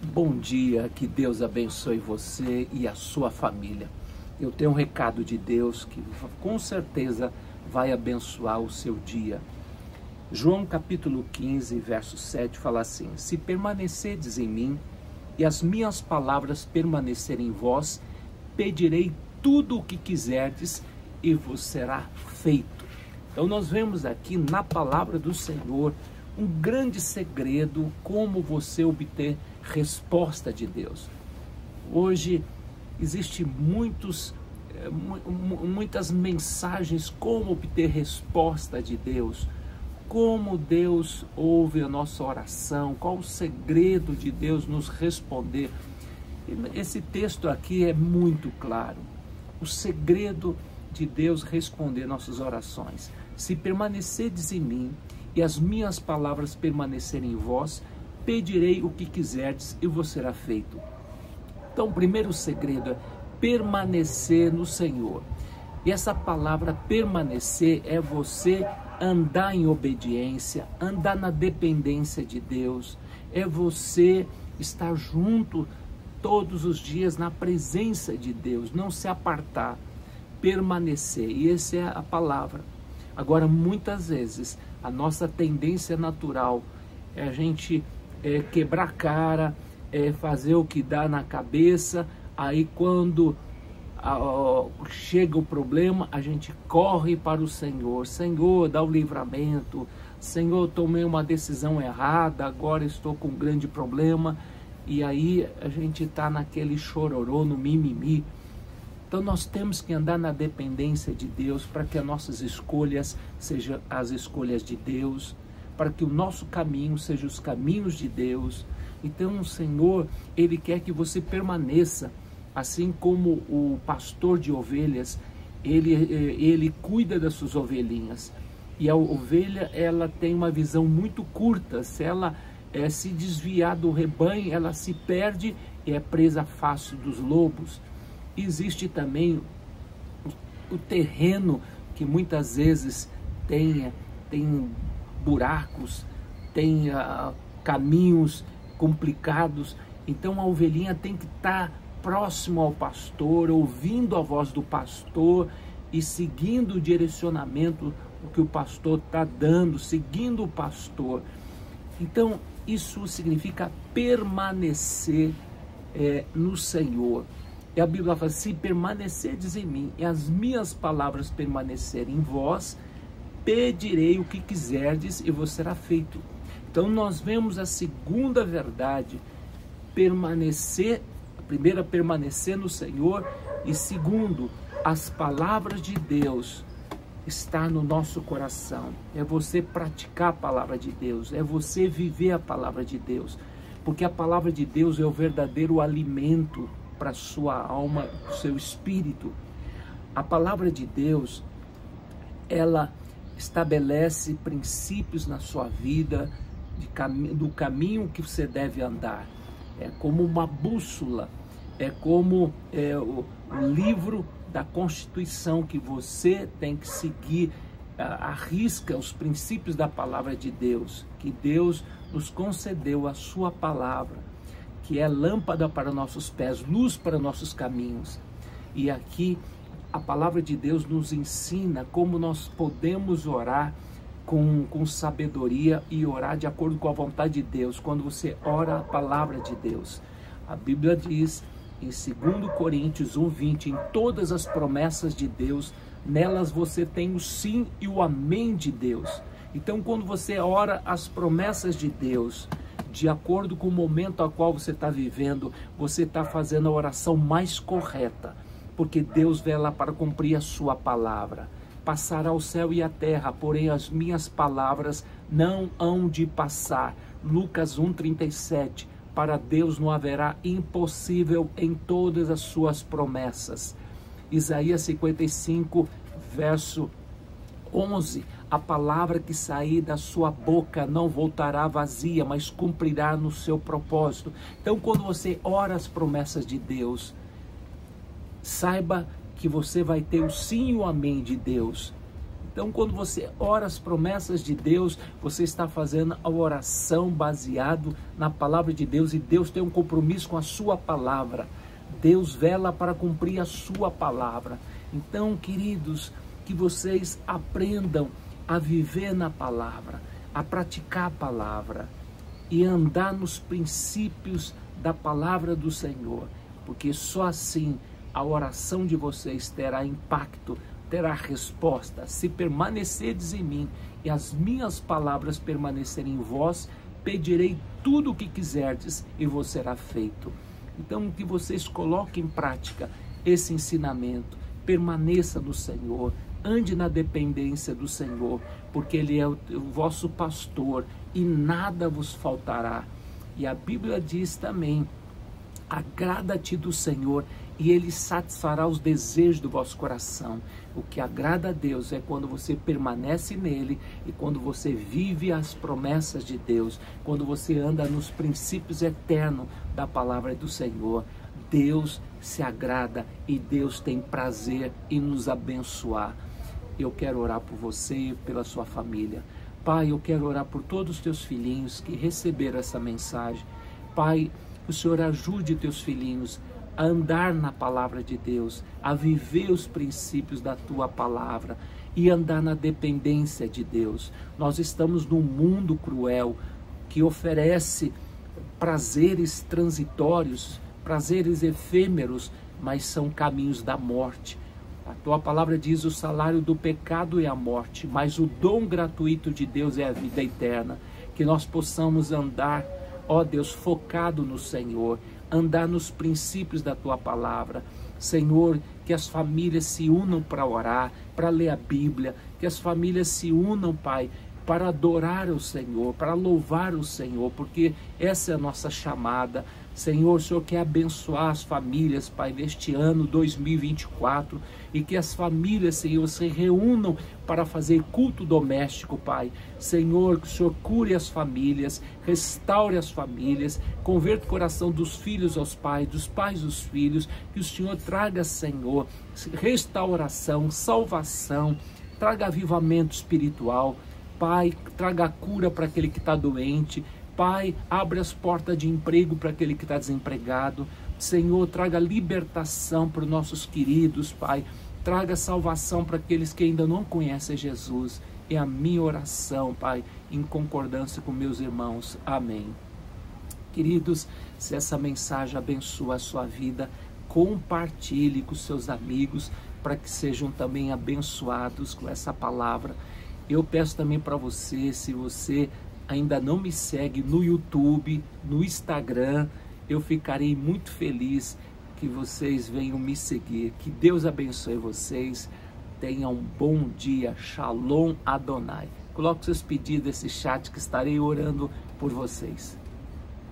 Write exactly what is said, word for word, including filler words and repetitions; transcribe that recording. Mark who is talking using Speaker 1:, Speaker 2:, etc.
Speaker 1: Bom dia, que Deus abençoe você e a sua família. Eu tenho um recado de Deus que com certeza vai abençoar o seu dia. João capítulo quinze, verso sete fala assim: se permanecerdes em mim e as minhas palavras permanecerem em vós, pedirei tudo o que quiserdes e vos será feito. Então nós vemos aqui na palavra do Senhor um grande segredo, como você obter resposta de Deus. Hoje existe muitos, muitas mensagens como obter resposta de Deus, como Deus ouve a nossa oração, qual o segredo de Deus nos responder. Esse texto aqui é muito claro, o segredo de Deus responder nossas orações. Se permanecerdes em mim e as minhas palavras permanecerem em vós, pedirei o que quiserdes e vos será feito. Então, o primeiro segredo é permanecer no Senhor. E essa palavra permanecer é você andar em obediência, andar na dependência de Deus, é você estar junto todos os dias na presença de Deus, não se apartar, permanecer. E essa é a palavra. Agora, muitas vezes, a nossa tendência natural é a gente é, quebrar a cara, é, fazer o que dá na cabeça. Aí quando a, a, chega o problema, a gente corre para o Senhor. Senhor, dá o livramento. Senhor, tomei uma decisão errada, agora estou com um grande problema. E aí a gente está naquele chororô, no mimimi. Então nós temos que andar na dependência de Deus para que as nossas escolhas sejam as escolhas de Deus, para que o nosso caminho seja os caminhos de Deus. Então o Senhor, Ele quer que você permaneça, assim como o pastor de ovelhas, ele, ele cuida das suas ovelhinhas. E a ovelha, ela tem uma visão muito curta. Se ela é, se desviar do rebanho, ela se perde e é presa fácil dos lobos. Existe também o, o terreno que muitas vezes tem, tem buracos, tem uh, caminhos complicados. Então a ovelhinha tem que estar próximo ao pastor, ouvindo a voz do pastor e seguindo o direcionamento que o pastor está dando, seguindo o pastor. Então isso significa permanecer é, no Senhor. E a Bíblia fala: se permanecerdes em mim e as minhas palavras permanecerem em vós, pedirei o que quiserdes e vos será feito. Então nós vemos a segunda verdade, permanecer, a primeira, permanecer no Senhor, e segundo, as palavras de Deus estar no nosso coração. É você praticar a palavra de Deus, é você viver a palavra de Deus, porque a palavra de Deus é o verdadeiro alimento para a sua alma, o seu espírito. A palavra de Deus, ela estabelece princípios na sua vida, de cami- do caminho que você deve andar. É como uma bússola, é como é, o, o livro da Constituição que você tem que seguir, a, arrisca os princípios da palavra de Deus, que Deus nos concedeu a sua palavra, que é lâmpada para nossos pés, luz para nossos caminhos. E aqui a palavra de Deus nos ensina como nós podemos orar com, com sabedoria e orar de acordo com a vontade de Deus. Quando você ora a palavra de Deus, a Bíblia diz em dois Coríntios um, vinte, em todas as promessas de Deus, nelas você tem o sim e o amém de Deus. Então quando você ora as promessas de Deus, de acordo com o momento ao qual você está vivendo, você está fazendo a oração mais correta, porque Deus vela para cumprir a sua palavra. Passará o céu e a terra, porém as minhas palavras não hão de passar. Lucas um, trinta e sete, para Deus não haverá impossível em todas as suas promessas. Isaías cinquenta e cinco, verso onze, a palavra que sair da sua boca não voltará vazia, mas cumprirá no seu propósito. Então quando você ora as promessas de Deus, saiba que você vai ter o sim e o amém de Deus. Então, quando você ora as promessas de Deus, você está fazendo a oração baseado na palavra de Deus, e Deus tem um compromisso com a sua palavra. Deus vela para cumprir a sua palavra. Então, queridos, que vocês aprendam a viver na palavra, a praticar a palavra e andar nos princípios da palavra do Senhor, porque só assim a oração de vocês terá impacto, terá resposta. Se permanecerdes em mim e as minhas palavras permanecerem em vós, pedirei tudo o que quiserdes e vos será feito. Então, que vocês coloquem em prática esse ensinamento, permaneça no Senhor, ande na dependência do Senhor, porque Ele é o, o vosso pastor e nada vos faltará. E a Bíblia diz também: agrada-te do Senhor e Ele satisfará os desejos do vosso coração. O que agrada a Deus é quando você permanece nele e quando você vive as promessas de Deus, quando você anda nos princípios eternos da palavra do Senhor. Deus se agrada e Deus tem prazer em nos abençoar. Eu quero orar por você e pela sua família. Pai, eu quero orar por todos os teus filhinhos que receberam essa mensagem. Pai, o Senhor ajude teus filhinhos a andar na palavra de Deus, a viver os princípios da tua palavra e andar na dependência de Deus. Nós estamos num mundo cruel que oferece prazeres transitórios, prazeres efêmeros, mas são caminhos da morte. A tua palavra diz: o salário do pecado é a morte, mas o dom gratuito de Deus é a vida eterna. Que nós possamos andar, ó Deus, focado no Senhor, andar nos princípios da tua palavra. Senhor, que as famílias se unam para orar, para ler a Bíblia, que as famílias se unam, Pai, para adorar o Senhor, para louvar o Senhor, porque essa é a nossa chamada. Senhor, o Senhor quer abençoar as famílias, Pai, neste ano dois mil e vinte e quatro, e que as famílias, Senhor, se reúnam para fazer culto doméstico, Pai. Senhor, que o Senhor cure as famílias, restaure as famílias, converta o coração dos filhos aos pais, dos pais aos filhos, que o Senhor traga, Senhor, restauração, salvação, traga avivamento espiritual. Pai, traga cura para aquele que está doente. Pai, abre as portas de emprego para aquele que está desempregado. Senhor, traga libertação para os nossos queridos, Pai. Traga salvação para aqueles que ainda não conhecem Jesus. É a minha oração, Pai, em concordância com meus irmãos. Amém. Queridos, se essa mensagem abençoa a sua vida, compartilhe com seus amigos para que sejam também abençoados com essa palavra. Eu peço também para você, se você ainda não me segue no YouTube, no Instagram, eu ficarei muito feliz que vocês venham me seguir. Que Deus abençoe vocês. Tenham um bom dia. Shalom Adonai. Coloque seus pedidos nesse chat que estarei orando por vocês.